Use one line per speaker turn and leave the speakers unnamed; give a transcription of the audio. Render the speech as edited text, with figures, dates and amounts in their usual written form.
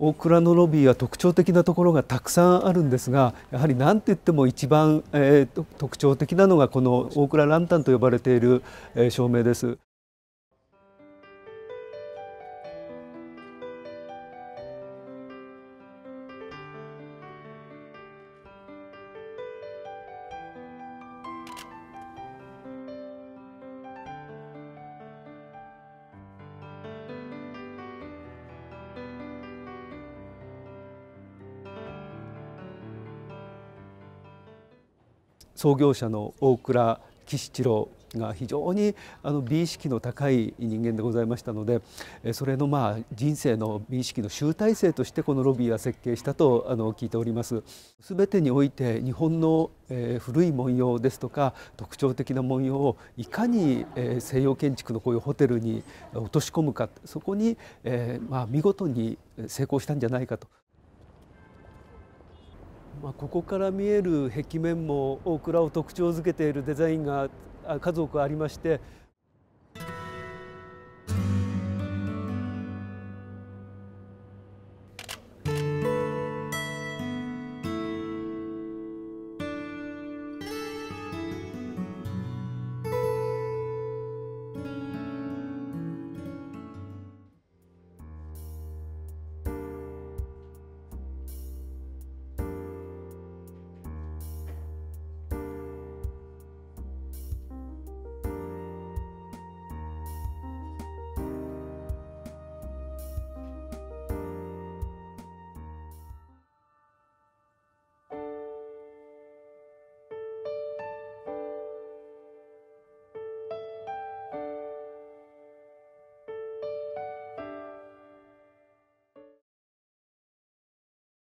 大倉のロビーは特徴的なところがたくさんあるんですが、やはり何といっても一番、特徴的なのがこの大倉ランタンと呼ばれている、照明です。創業者の大倉喜七郎が非常に美意識の高い人間でございましたので、それの人生の美意識の集大成としてこのロビーは設計したと聞いております。全てにおいて日本の古い文様ですとか特徴的な文様をいかに西洋建築のこういうホテルに落とし込むか、そこに見事に成功したんじゃないかと。ここから見える壁面も大倉を特徴づけているデザインが数多くありまして、